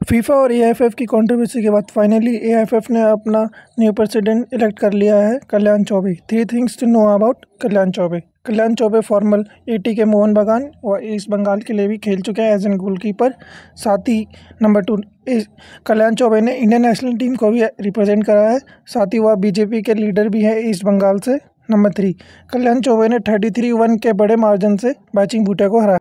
FIFA और AIFF की controversy के बाद फाइनली एआईएफएफ ने अपना न्यू प्रेसिडेंट इलेक्ट कर लिया है, Kalyan Chaubey. 3 things to know about Kalyan Chaubey. Kalyan Chaubey former ATK Mohun बागान और ईस्ट बंगाल के लिए भी खेल चुके हैं एज एन गोलकीपर। साथ ही नंबर 2 कल्याण चौबे ने इंडियन नेशनल टीम को भी रिप्रेजेंट करा है। साथ ही वह बीजेपी के लीडर भी है ईस्ट बंगाल से। नंबर 3 कल्याण चौबे ने 33 रन के बड़े मार्जिन से बाचिंग भूटिया को हराया।